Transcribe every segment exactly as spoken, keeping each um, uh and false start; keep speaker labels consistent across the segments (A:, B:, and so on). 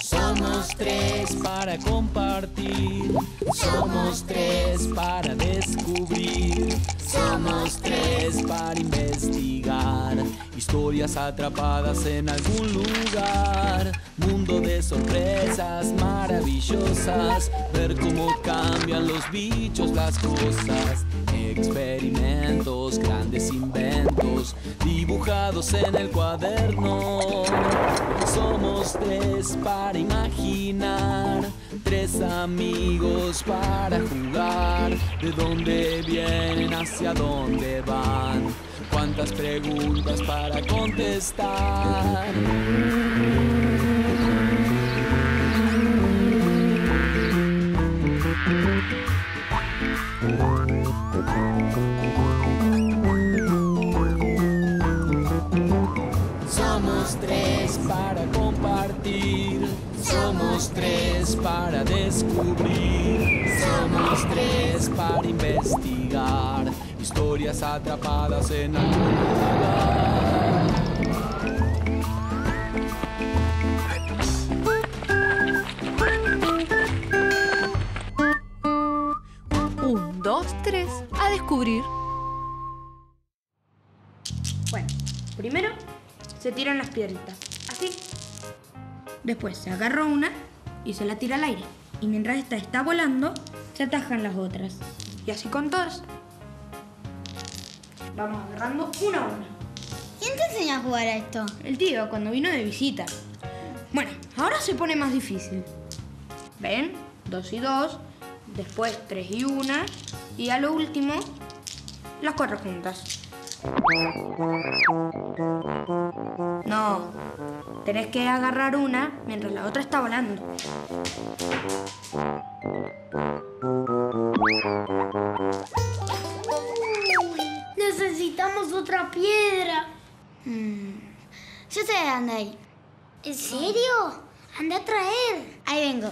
A: Somos tres para compartir. Somos tres para descubrir. Somos tres para investigar. Historias atrapadas en algún lugar. Mundo de sorpresas maravillosas. Ver cómo cambian los bichos, las cosas. Experimentos, grandes inventos dibujados en el cuaderno. Somos tres para imaginar, tres amigos para jugar. ¿De dónde vienen? ¿Hacia dónde van? ¿Cuántas preguntas para contestar? Somos tres para compartir. Somos tres para descubrir. Somos tres para investigar. Historias atrapadas en algún lugar.
B: Un, dos, tres, a descubrir.
C: Bueno, primero se tiran las piedritas, así. Después se agarra una y se la tira al aire. Y mientras esta está volando, se atajan las otras. Y así con todas. Vamos agarrando una a una.
D: ¿Quién te enseñó a jugar a esto?
C: El tío, cuando vino de visita. Bueno, ahora se pone más difícil. ¿Ven? Dos y dos. Después tres y una. Y a lo último, las cuatro juntas. No, tenés que agarrar una mientras la otra está volando.
D: Necesitamos otra piedra. Hmm. Yo sé de dónde hay. ¿En serio? Anda a traer. Ahí vengo.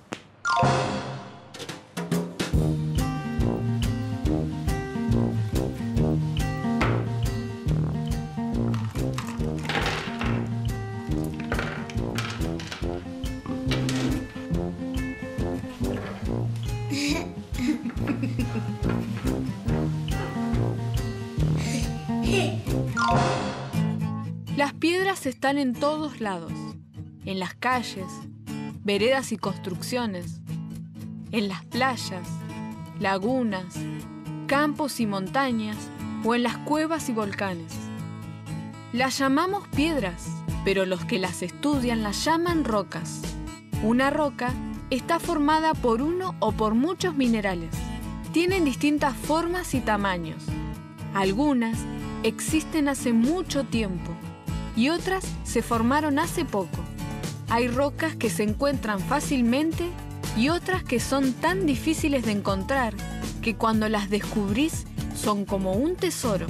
B: Las piedras están en todos lados, en las calles, veredas y construcciones, en las playas, lagunas, campos y montañas o en las cuevas y volcanes. Las llamamos piedras, pero los que las estudian las llaman rocas. Una roca está formada por uno o por muchos minerales. Tienen distintas formas y tamaños. Algunas existen hace mucho tiempo y otras se formaron hace poco. Hay rocas que se encuentran fácilmente y otras que son tan difíciles de encontrar que cuando las descubrís son como un tesoro.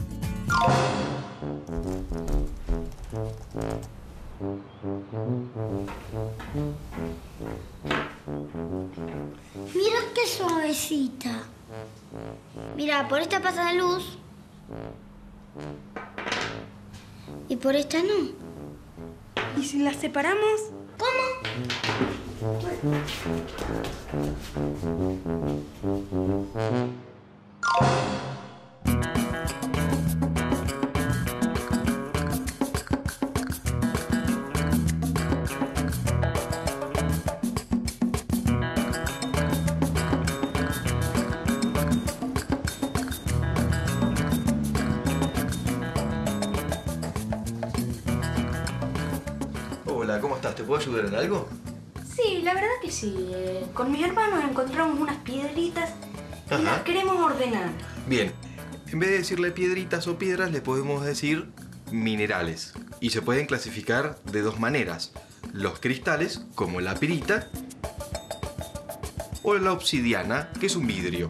D: Mira qué suavecita. Mira, por esta pasa la luz. Y por esta no.
C: ¿Y si las separamos?
D: ¿Cómo?
E: Hola, ¿cómo estás? ¿Te puedo ayudar en algo?
C: Sí, la verdad que sí. Eh, con mis hermanos encontramos unas piedritas y
E: Ajá.
C: las queremos ordenar.
E: Bien, en vez de decirle piedritas o piedras, le podemos decir minerales. Y se pueden clasificar de dos maneras. Los cristales, como la pirita, o la obsidiana, que es un vidrio.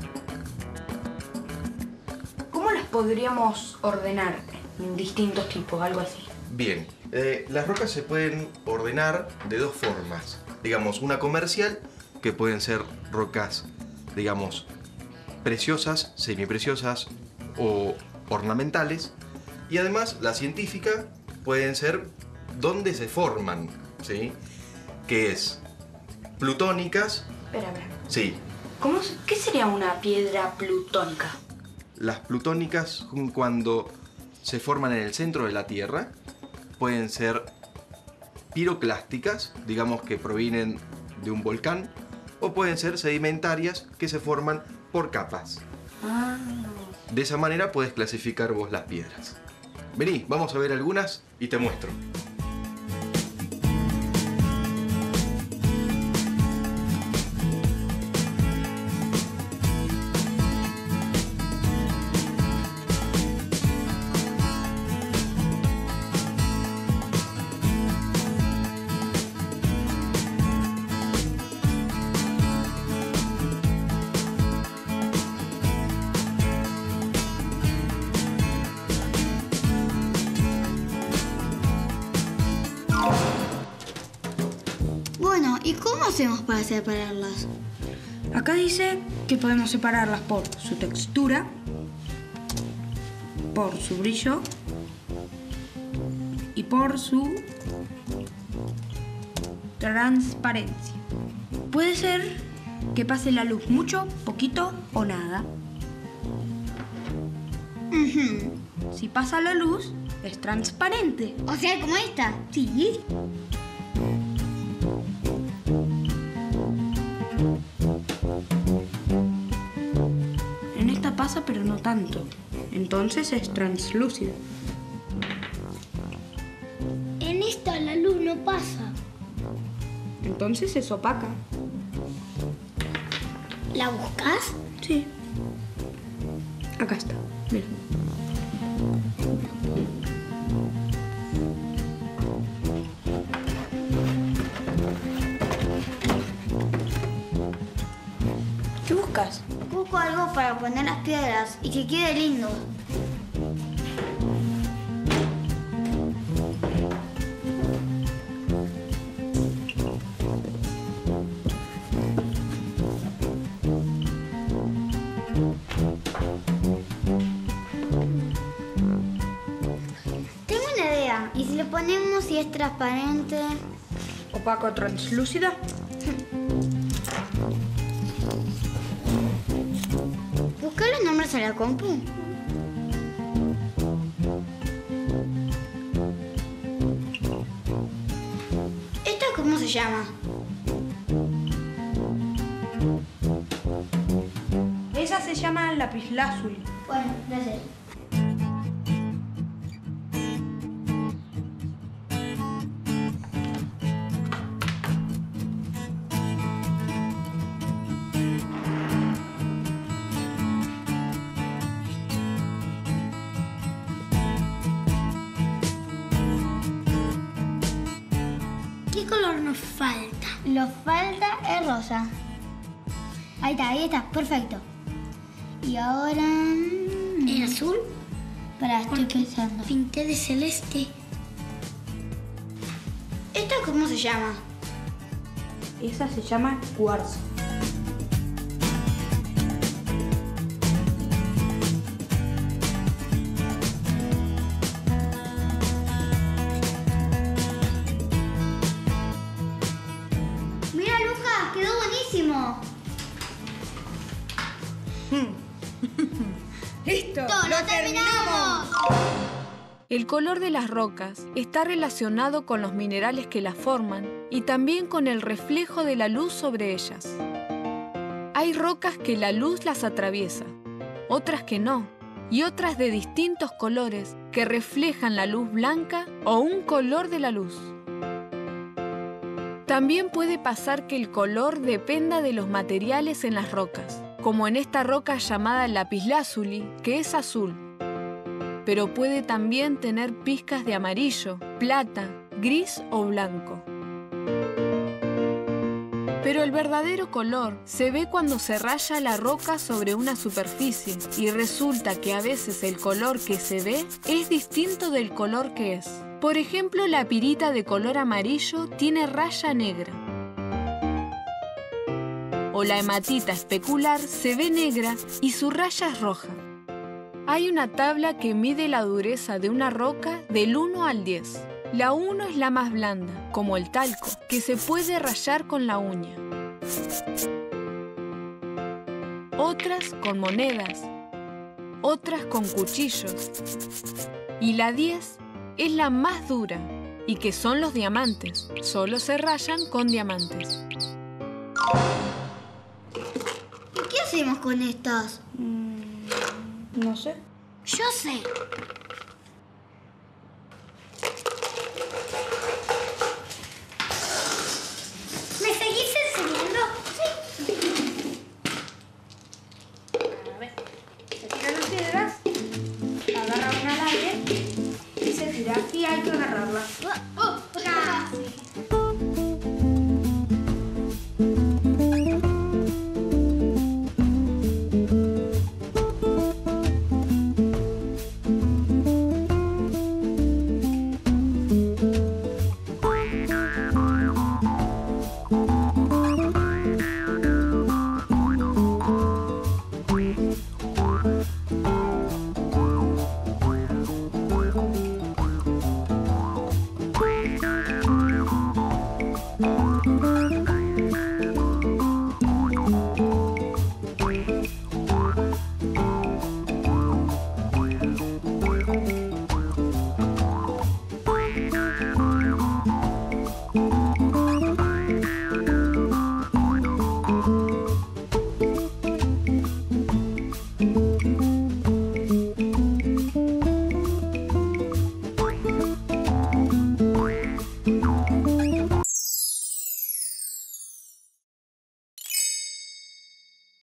C: ¿Cómo las podríamos ordenar en distintos tipos, algo así?
E: Bien, eh, las rocas se pueden ordenar de dos formas. Digamos, una comercial, que pueden ser rocas, digamos, preciosas, semipreciosas o ornamentales. Y además, la científica pueden ser dónde se forman, ¿sí? que es plutónicas.
C: Espera, espera.
E: Sí,
C: ¿Cómo, se- ¿Qué sería una piedra plutónica?
E: las plutónicas son cuando se forman en el centro de la Tierra. Pueden ser piroclásticas, digamos que provienen de un volcán, o pueden ser sedimentarias que se forman por capas.
C: Ah.
E: De esa manera puedes clasificar vos las piedras. Vení, vamos a ver algunas y te muestro.
D: Bueno, ¿y cómo hacemos para separarlas?
C: Acá dice que podemos separarlas por su textura, por su brillo y por su transparencia. Puede ser que pase la luz mucho, poquito o nada.
D: Ujú.
C: Si pasa la luz, es transparente.
D: O sea, como esta.
C: Sí. En esta pasa, pero no tanto. Entonces es translúcida.
D: En esta la luz no pasa.
C: Entonces es opaca.
D: ¿La buscas?
C: Sí. Acá está. Mira. ¿Qué buscas?
D: Busco algo para poner las piedras y que quede lindo. Tengo una idea. ¿Y si le ponemos si es transparente?
C: Opaco translúcida.
D: Busca los nombres a la compu. ¿Esta cómo se llama?
C: Esa se llama lapislázuli.
D: Bueno, gracias. ¿Qué color nos falta? Nos falta el rosa. Ahí está, ahí está, perfecto. Y ahora... ¿El azul? Pará, estoy pensando. Pinté de celeste. ¿Esta cómo se llama?
C: Esa se llama cuarzo.
D: Mira, Lucas, quedó buenísimo.
C: ¡Listo!
D: ¡Lo terminamos!
B: El color de las rocas está relacionado con los minerales que las forman y también con el reflejo de la luz sobre ellas. Hay rocas que la luz las atraviesa, otras que no, y otras de distintos colores que reflejan la luz blanca o un color de la luz. También puede pasar que el color dependa de los materiales en las rocas, como en esta roca llamada lapislázuli, que es azul. Pero puede también tener pizcas de amarillo, plata, gris o blanco. Pero el verdadero color se ve cuando se raya la roca sobre una superficie y resulta que a veces el color que se ve es distinto del color que es. Por ejemplo, la pirita de color amarillo tiene raya negra. O la hematita especular se ve negra y su raya es roja. Hay una tabla que mide la dureza de una roca del uno al diez. La uno es la más blanda, como el talco, que se puede rayar con la uña. Otras con monedas, otras con cuchillos. Y la diez es la más dura, y que son los diamantes. Solo se rayan con diamantes.
D: ¿Y qué hacemos con estas?
C: Mm, no sé.
D: Yo sé. ¿Me seguís enseñando? Sí.
C: A ver, se tiran las piedras, agarra una al aire y se tira y hay que agarrarla.
D: Oh, oh,